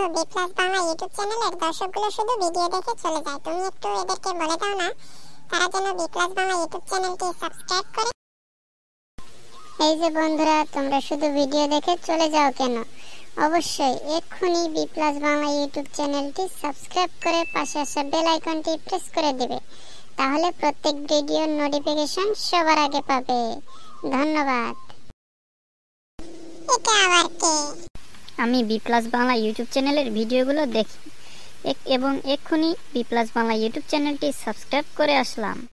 B plus Bangla YouTube চ্যানেলের দর্শকগুলো শুধু video দেখে চলে যায়। তুমি একটু এদেরকে বলে দাও না তারা যেন বি প্লাস বাংলা ইউটিউব চ্যানেলটি সাবস্ক্রাইব করে। এই যে বন্ধুরা, তোমরা শুধু ভিডিও দেখে চলে যাও কেন? অবশ্যই এক্ষুনি বি প্লাস বাংলা ইউটিউব চ্যানেলটি সাবস্ক্রাইব করে পাশে আসা বেল আইকনটি প্রেস করে দিবে, তাহলে প্রত্যেক ভিডিওর নোটিফিকেশন সবার আগে পাবে। ধন্যবাদ। এটা আবার কে? আমি বি প্লাস বাংলা ইউটিউব চ্যানেলের ভিডিওগুলো দেখি এবং এক্ষুনি বি প্লাস বাংলা ইউটিউব চ্যানেলটি সাবস্ক্রাইব করে আসলাম।